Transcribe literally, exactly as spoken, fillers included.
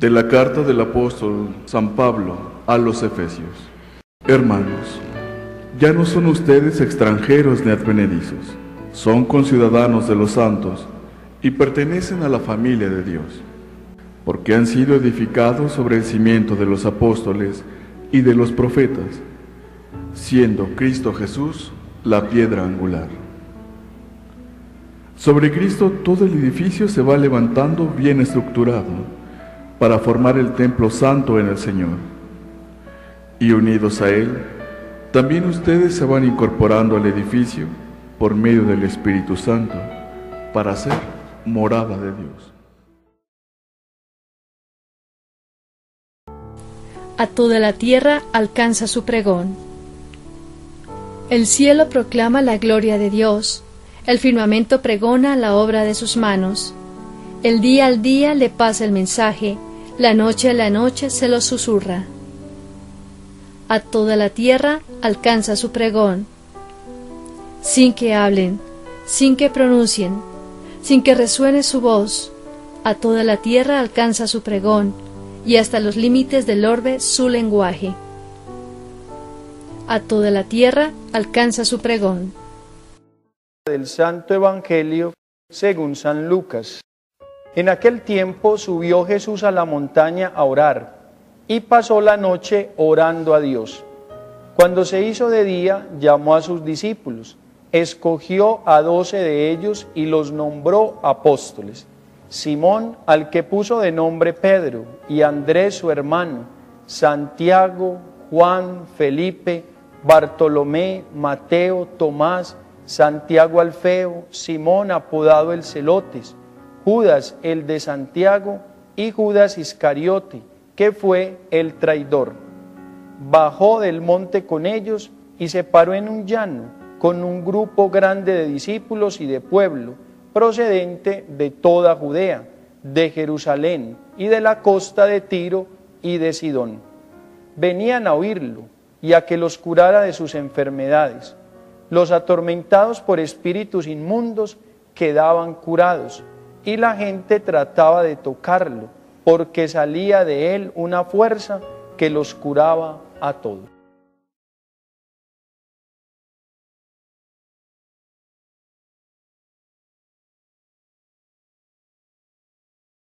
De la carta del apóstol San Pablo a los Efesios. Hermanos, ya no son ustedes extranjeros ni advenedizos, son conciudadanos de los santos y pertenecen a la familia de Dios, porque han sido edificados sobre el cimiento de los apóstoles y de los profetas, siendo Cristo Jesús la piedra angular. Sobre Cristo todo el edificio se va levantando bien estructurado para formar el templo santo en el Señor. Y unidos a Él, también ustedes se van incorporando al edificio por medio del Espíritu Santo para ser morada de Dios. A toda la tierra alcanza su pregón. El cielo proclama la gloria de Dios, el firmamento pregona la obra de sus manos. El día al día le pasa el mensaje, la noche a la noche se lo susurra. A toda la tierra alcanza su pregón. Sin que hablen, sin que pronuncien, sin que resuene su voz, a toda la tierra alcanza su pregón, y hasta los límites del orbe su lenguaje. A toda la tierra alcanza su pregón. Del Santo Evangelio según San Lucas. En aquel tiempo subió Jesús a la montaña a orar, y pasó la noche orando a Dios. Cuando se hizo de día, llamó a sus discípulos, escogió a doce de ellos y los nombró apóstoles: Simón, al que puso de nombre Pedro, y Andrés su hermano, Santiago, Juan, Felipe, Bartolomé, Mateo, Tomás, Santiago Alfeo, Simón apodado el Celotes, Judas el de Santiago y Judas Iscariote, que fue el traidor. Bajó del monte con ellos y se paró en un llano con un grupo grande de discípulos y de pueblo, procedente de toda Judea, de Jerusalén y de la costa de Tiro y de Sidón. Venían a oírlo y a que los curara de sus enfermedades. Los atormentados por espíritus inmundos quedaban curados, y la gente trataba de tocarlo, porque salía de él una fuerza que los curaba a todos.